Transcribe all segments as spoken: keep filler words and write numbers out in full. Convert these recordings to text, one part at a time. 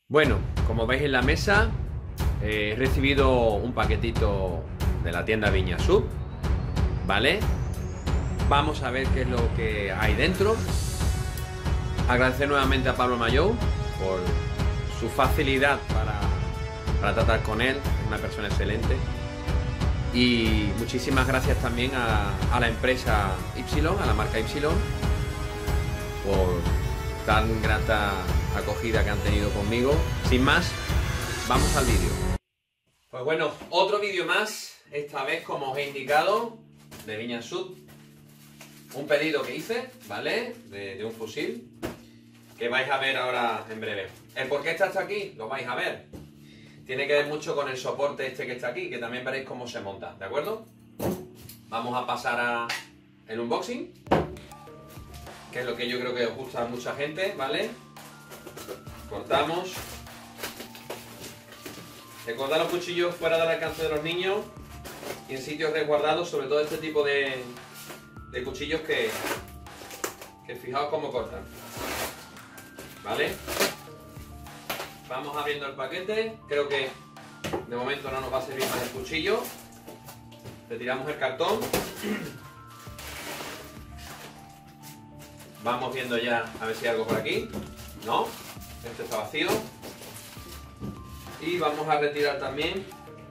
Bueno, como veis en la mesa, eh, he recibido un paquetito de la tienda Viña Sub, ¿vale? Vamos a ver qué es lo que hay dentro. Agradecer nuevamente a Pablo Mayou por su facilidad para, para tratar con él, es una persona excelente. Y muchísimas gracias también a, a la empresa Y, a la marca Y, por tan grata acogida que han tenido conmigo. Sin más, vamos al vídeo. Pues bueno, otro vídeo más, esta vez como os he indicado, de Viña Sub. Un pedido que hice, ¿vale? De, de un fusil, que vais a ver ahora en breve. El por qué está hasta aquí, lo vais a ver. Tiene que ver mucho con el soporte este que está aquí, que también veréis cómo se monta, ¿de acuerdo? Vamos a pasar a el unboxing, que es lo que yo creo que os gusta a mucha gente, ¿vale? Cortamos. Recordad los cuchillos fuera del alcance de los niños y en sitios resguardados, sobre todo este tipo de, de cuchillos que, que fijaos cómo cortan, ¿vale? Vamos abriendo el paquete. Creo que de momento no nos va a servir más el cuchillo. Retiramos el cartón. Vamos viendo ya a ver si hay algo por aquí. No, este está vacío. Y vamos a retirar también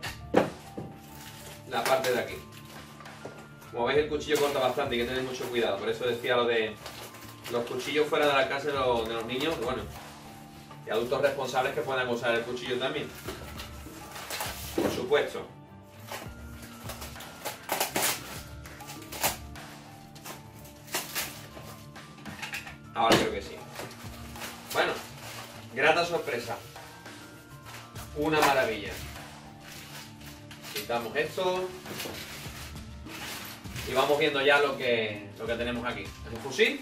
la parte de aquí. Como veis, el cuchillo corta bastante y hay que tener mucho cuidado. Por eso decía lo de los cuchillos fuera del alcance de los, de los niños. Bueno, y adultos responsables que puedan usar el cuchillo también, por supuesto. Ahora creo que sí. Bueno, grata sorpresa. Una maravilla. Quitamos esto y vamos viendo ya lo que, lo que tenemos aquí. Es un fusil.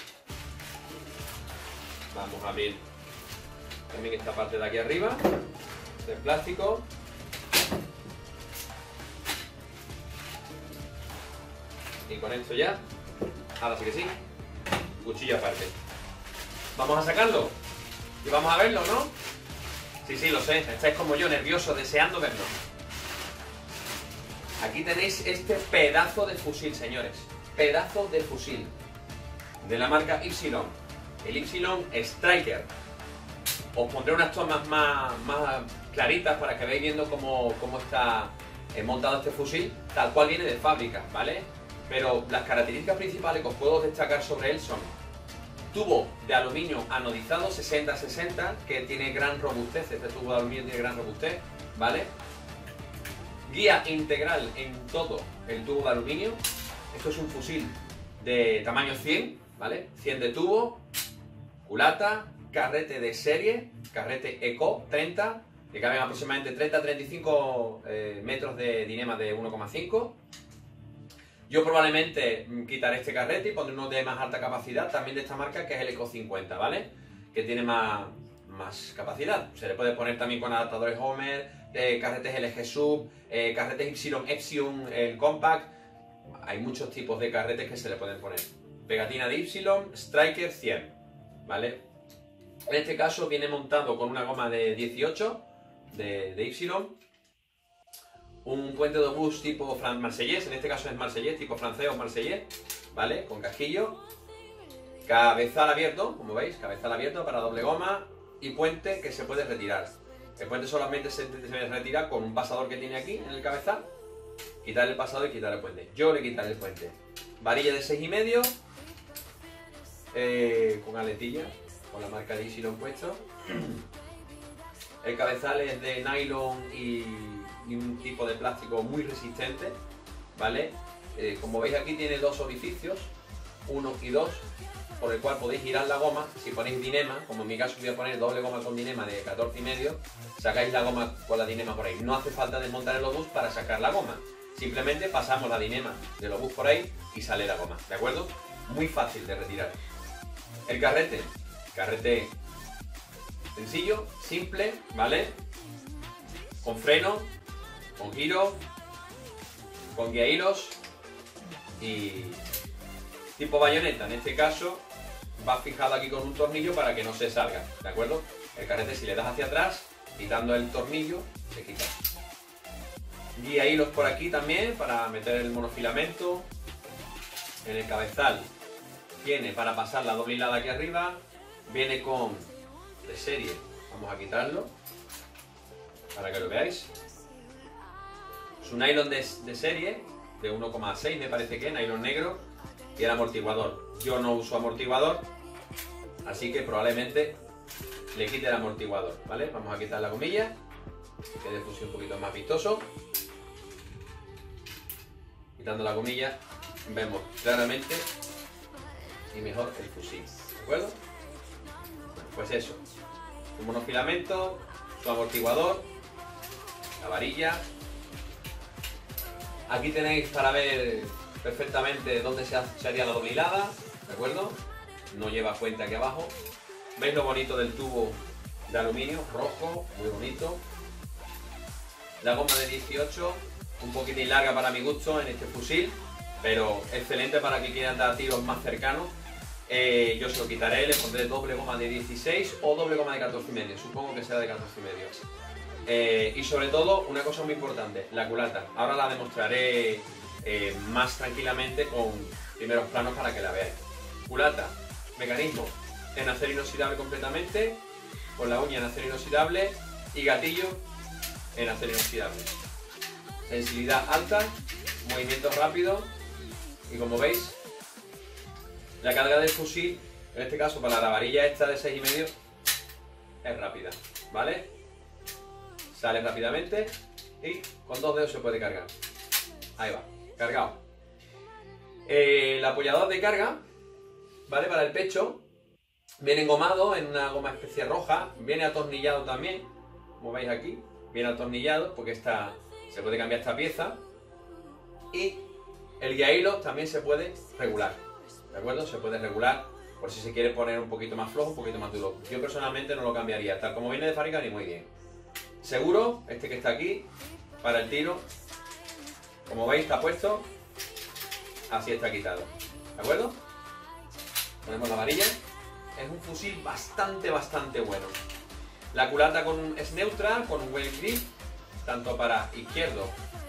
Vamos a abrir también esta parte de aquí arriba, de plástico. Y con esto ya, ahora sí que sí, cuchillo aparte. Vamos a sacarlo y vamos a verlo, ¿no? Sí, sí, lo sé, estáis como yo, nervioso, deseando verlo. Aquí tenéis este pedazo de fusil, señores. Pedazo de fusil. De la marca Y. El Y Striker. Os pondré unas tomas más, más claritas para que veáis viendo cómo, cómo está montado este fusil, tal cual viene de fábrica, ¿vale? Pero las características principales que os puedo destacar sobre él son tubo de aluminio anodizado sesenta sesenta, que tiene gran robustez. Este tubo de aluminio tiene gran robustez, ¿vale? Guía integral en todo el tubo de aluminio. Esto es un fusil de tamaño cien, ¿vale? cien de tubo, culata, carrete de serie, carrete Eco treinta, que caben aproximadamente treinta a treinta y cinco eh, metros de dinema de uno coma cinco. Yo probablemente quitaré este carrete y pondré uno de más alta capacidad, también de esta marca, que es el Eco cincuenta, ¿vale? Que tiene más, más capacidad. Se le puede poner también con adaptadores Homer, eh, carretes L G Sub, eh, carretes Y Epsilon, el Compact. Hay muchos tipos de carretes que se le pueden poner. Pegatina de Y, Striker cien, ¿vale? En este caso viene montado con una goma de dieciocho de, de Y, un puente de obús tipo marsellés, en este caso es marsellés, tipo francés o marsellés, ¿vale? Con casquillo, cabezal abierto, como veis, cabezal abierto para doble goma y puente que se puede retirar. El puente solamente se, se retira con un pasador que tiene aquí en el cabezal, quitar el pasador y quitar el puente. Yo le quitaré el puente. Varilla de seis y medio, eh, con aletilla, con la marca de Y puesto. El cabezal es de nylon y, y un tipo de plástico muy resistente, ¿vale? Eh, como veis aquí tiene dos orificios, uno y dos, por el cual podéis girar la goma. Si ponéis dinema, como en mi caso voy a poner doble goma con dinema de catorce y medio, sacáis la goma con la dinema por ahí. No hace falta desmontar el obús para sacar la goma, simplemente pasamos la dinema del obús por ahí y sale la goma, ¿de acuerdo? Muy fácil de retirar. El carrete, carrete sencillo, simple, ¿vale? Con freno, con giro, con guía hilos y tipo bayoneta. En este caso va fijado aquí con un tornillo para que no se salga, ¿de acuerdo? El carrete, si le das hacia atrás, quitando el tornillo, se quita. Guía hilos por aquí también para meter el monofilamento. En el cabezal tiene para pasar la doble hilada aquí arriba. Viene con de serie, vamos a quitarlo para que lo veáis. Es un nylon de, de serie de uno coma seis, me parece que, nylon negro, y el amortiguador. Yo no uso amortiguador, así que probablemente le quite el amortiguador, ¿vale? Vamos a quitar la gomilla, que quede el fusil un poquito más vistoso. Quitando la gomilla vemos claramente y mejor el fusil, ¿de acuerdo? Pues eso, un monofilamento, su amortiguador, la varilla. Aquí tenéis para ver perfectamente dónde se haría la doble hilada, ¿de acuerdo? No lleva fuente aquí abajo. ¿Veis lo bonito del tubo de aluminio? Rojo, muy bonito. La goma de dieciocho, un poquitín larga para mi gusto en este fusil, pero excelente para que quieran dar tiros más cercanos. Eh, yo se lo quitaré, le pondré doble goma de dieciséis o doble goma de catorce y medio, supongo que será de catorce y medio. Eh, y sobre todo, una cosa muy importante, la culata. Ahora la demostraré eh, más tranquilamente con primeros planos para que la veáis. Culata, mecanismo en acero inoxidable completamente, con la uña en acero inoxidable y gatillo en acero inoxidable. Sensibilidad alta, movimiento rápido y como veis, la carga del fusil, en este caso para la varilla esta de seis y medio, es rápida, ¿vale? Sale rápidamente y con dos dedos se puede cargar. Ahí va, cargado. Eh, el apoyador de carga, ¿vale? Para el pecho, viene engomado en una goma especie roja, viene atornillado también, como veis aquí, viene atornillado porque esta, se puede cambiar esta pieza. Y el guía hilos también se puede regular, ¿de acuerdo? Se puede regular por si se quiere poner un poquito más flojo, un poquito más duro. Yo personalmente no lo cambiaría, tal como viene de fábrica, ni muy bien. Seguro, este que está aquí, para el tiro, como veis está puesto, así está quitado, ¿de acuerdo? Ponemos la varilla. Es un fusil bastante, bastante bueno. La culata con, es neutra, con un buen grip, tanto para izquierdo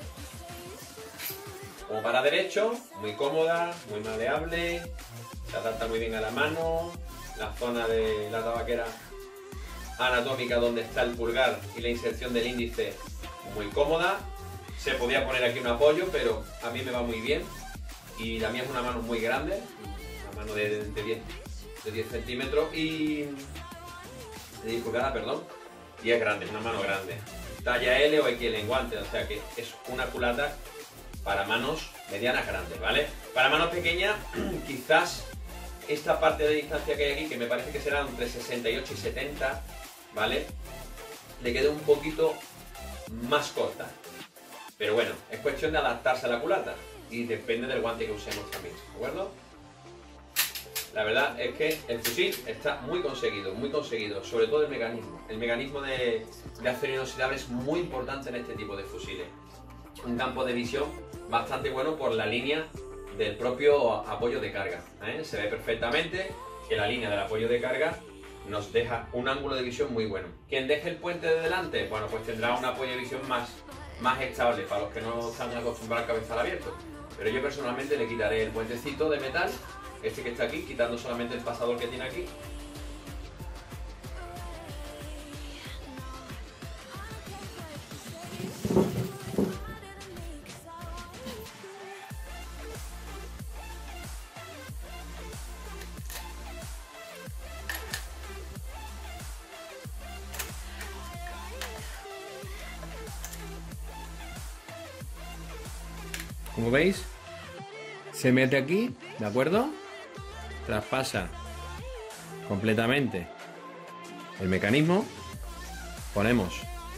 como para derecho, muy cómoda, muy maleable, se adapta muy bien a la mano, la zona de la tabaquera anatómica donde está el pulgar y la inserción del índice muy cómoda. Se podía poner aquí un apoyo, pero a mí me va muy bien y la mía es una mano muy grande, una mano de, de, diez, de diez centímetros y de diez pulgadas, perdón, y es grande, es una mano grande, talla L o X L en guantes, o sea que es una culata para manos medianas grandes, ¿vale? Para manos pequeñas, quizás esta parte de distancia que hay aquí, que me parece que será entre sesenta y ocho y setenta, ¿vale? Le quede un poquito más corta. Pero bueno, es cuestión de adaptarse a la culata y depende del guante que usemos también, ¿de acuerdo? La verdad es que el fusil está muy conseguido, muy conseguido, sobre todo el mecanismo. El mecanismo de, de acero inoxidable es muy importante en este tipo de fusiles. Un campo de visión bastante bueno por la línea del propio apoyo de carga, ¿eh? Se ve perfectamente que la línea del apoyo de carga nos deja un ángulo de visión muy bueno. Quien deje el puente de delante, bueno, pues tendrá un apoyo de visión más, más estable para los que no están acostumbrados al cabezal abierto. Pero yo personalmente le quitaré el puentecito de metal, este que está aquí, quitando solamente el pasador que tiene aquí. Como veis, se mete aquí, ¿de acuerdo? Traspasa completamente el mecanismo. Ponemos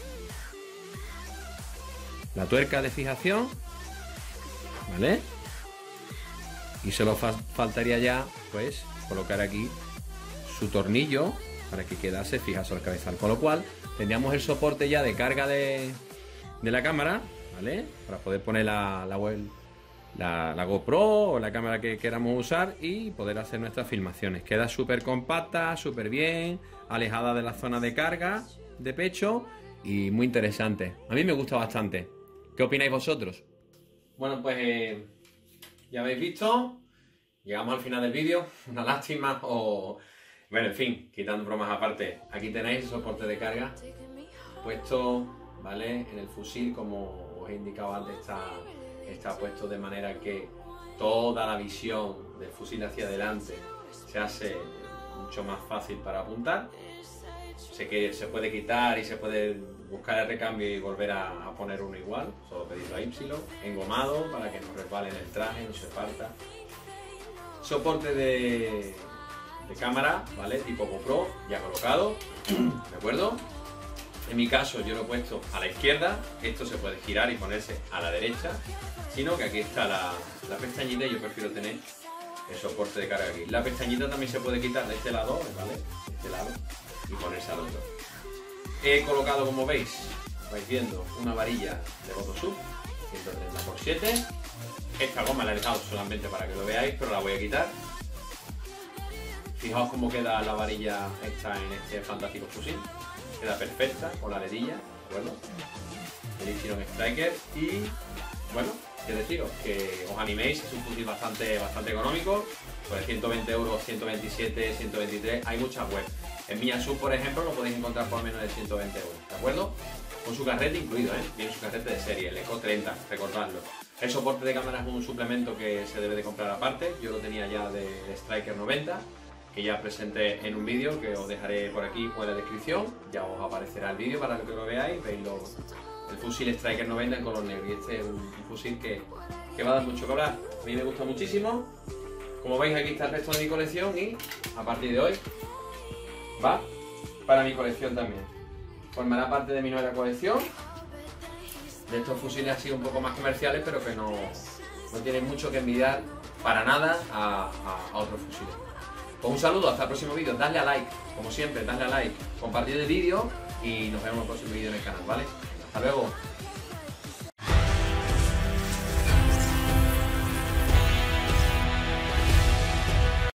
la tuerca de fijación, ¿vale? Y solo fa faltaría ya, pues, colocar aquí su tornillo para que quedase fijado al cabezal. Con lo cual, tendríamos el soporte ya de carga de, de la cámara, ¿vale? Para poder poner la, la, la, la GoPro o la cámara que queramos usar y poder hacer nuestras filmaciones. Queda súper compacta, súper bien, alejada de la zona de carga de pecho y muy interesante. A mí me gusta bastante. ¿Qué opináis vosotros? Bueno, pues eh, ya habéis visto, llegamos al final del vídeo. Una lástima o... Bueno, en fin, quitando bromas aparte, aquí tenéis el soporte de carga puesto, ¿vale? En el fusil, como os he indicado antes, está, está puesto de manera que toda la visión del fusil hacia adelante se hace mucho más fácil para apuntar. Sé que se puede quitar y se puede buscar el recambio y volver a, a poner uno igual, solo pedirlo a Y, engomado para que no resbale en el traje, no se parta. Soporte de... de cámara, ¿vale? Tipo GoPro, ya colocado, ¿de acuerdo? En mi caso yo lo he puesto a la izquierda, esto se puede girar y ponerse a la derecha, sino que aquí está la, la pestañita y yo prefiero tener el soporte de carga aquí. La pestañita también se puede quitar de este lado, ¿vale? De este lado, y ponerse al otro. He colocado, como veis, vais viendo, una varilla de Botosub, ciento treinta por siete. Esta goma la he dejado solamente para que lo veáis, pero la voy a quitar. Fijaos cómo queda la varilla hecha en este fantástico fusil. Queda perfecta con la alerilla, ¿de acuerdo? El Ipsilon Striker y, bueno, qué deciros, que os animéis, es un fusil bastante, bastante económico, por ciento veinte euros, ciento veintisiete, ciento veintitrés, hay muchas webs. En Miyasub, por ejemplo, lo podéis encontrar por menos de ciento veinte euros, ¿de acuerdo? Con su carrete incluido, ¿eh? Viene su carrete de serie, el Eco treinta, recordadlo. El soporte de cámara es un suplemento que se debe de comprar aparte, yo lo tenía ya de Striker noventa, que ya presenté en un vídeo que os dejaré por aquí o en la descripción, ya os aparecerá el vídeo para que lo veáis, veis lo, el fusil Striker noventa en color negro, y este es un, un fusil que, que va a dar mucho que hablar. A mí me gusta muchísimo, como veis aquí está el resto de mi colección y a partir de hoy va para mi colección también. Formará parte de mi nueva colección, de estos fusiles así un poco más comerciales, pero que no, no tienen mucho que envidiar para nada a, a, a otros fusiles. Pues un saludo, hasta el próximo vídeo, dadle a like, como siempre, dadle a like, compartid el vídeo y nos vemos en el próximo vídeo en el canal, ¿vale? Hasta luego.